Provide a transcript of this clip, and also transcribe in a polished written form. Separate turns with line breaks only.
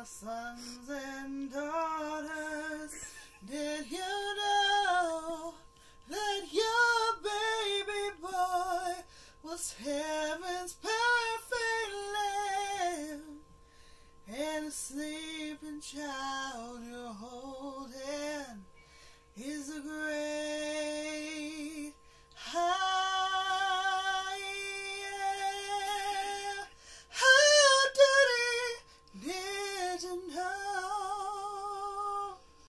sons and daughters. Did you know that your baby boy was here?